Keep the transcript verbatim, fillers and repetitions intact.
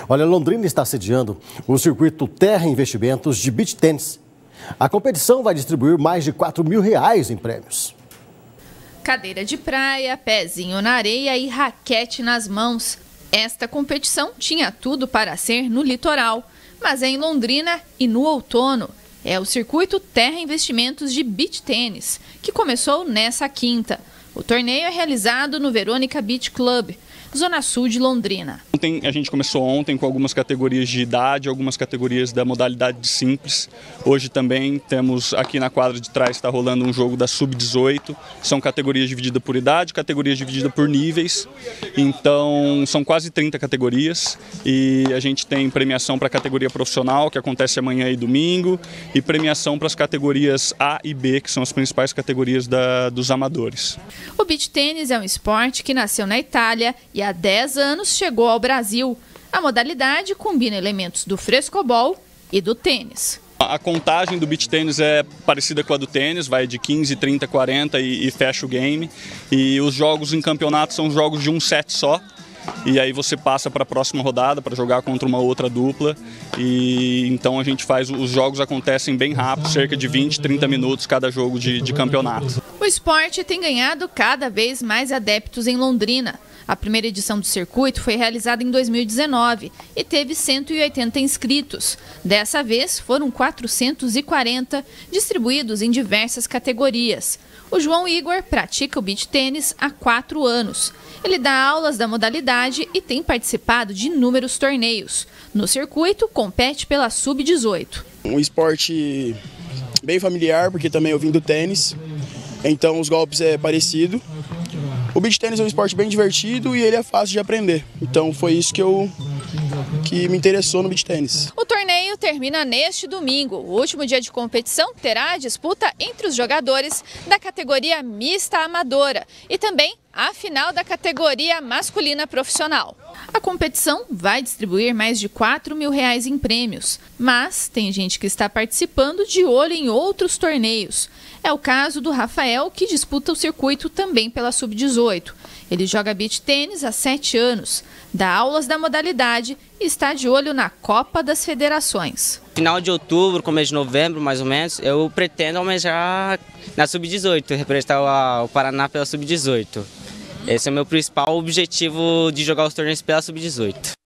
Olha, Londrina está sediando o circuito Terra Investimentos de Beach Tênis. A competição vai distribuir mais de quatro mil reais em prêmios. Cadeira de praia, pezinho na areia e raquete nas mãos. Esta competição tinha tudo para ser no litoral, mas é em Londrina e no outono. É o circuito Terra Investimentos de Beach Tênis, que começou nessa quinta. O torneio é realizado no Verônica Beach Club, zona sul de Londrina. Ontem, a gente começou ontem com algumas categorias de idade, algumas categorias da modalidade de simples. Hoje também temos aqui na quadra de trás, está rolando um jogo da sub dezoito. São categorias divididas por idade, categorias divididas por níveis. Então são quase trinta categorias e a gente tem premiação para a categoria profissional, que acontece amanhã e domingo, e premiação para as categorias A e B, que são as principais categorias da, dos amadores. O beach tênis é um esporte que nasceu na Itália e há dez anos chegou ao Brasil. A modalidade combina elementos do frescobol e do tênis. A contagem do beach tênis é parecida com a do tênis, vai de quinze, trinta, quarenta e, e fecha o game. E os jogos em campeonato são jogos de um set só. E aí você passa para a próxima rodada para jogar contra uma outra dupla. E então a gente faz, os jogos acontecem bem rápido, cerca de vinte, trinta minutos cada jogo de, de campeonato. O esporte tem ganhado cada vez mais adeptos em Londrina. A primeira edição do circuito foi realizada em dois mil e dezenove e teve cento e oitenta inscritos. Dessa vez foram quatrocentos e quarenta, distribuídos em diversas categorias. O João Igor pratica o beach tênis há quatro anos. Ele dá aulas da modalidade e tem participado de inúmeros torneios. No circuito, compete pela sub dezoito. Um esporte bem familiar, porque também eu vim do tênis, então os golpes é parecido. O beach tênis é um esporte bem divertido e ele é fácil de aprender. Então foi isso que, eu, que me interessou no beach tênis. O torneio termina neste domingo. O último dia de competição terá a disputa entre os jogadores da categoria mista amadora e também a final da categoria masculina profissional. A competição vai distribuir mais de quatro mil reais em prêmios, mas tem gente que está participando de olho em outros torneios. É o caso do Rafael, que disputa o circuito também pela sub dezoito. Ele joga beach tênis há sete anos, dá aulas da modalidade e está de olho na Copa das Federações. Final de outubro, começo de novembro, mais ou menos, eu pretendo almejar na sub dezoito, representar o Paraná pela sub dezoito. Esse é o meu principal objetivo de jogar os torneios pela sub dezoito.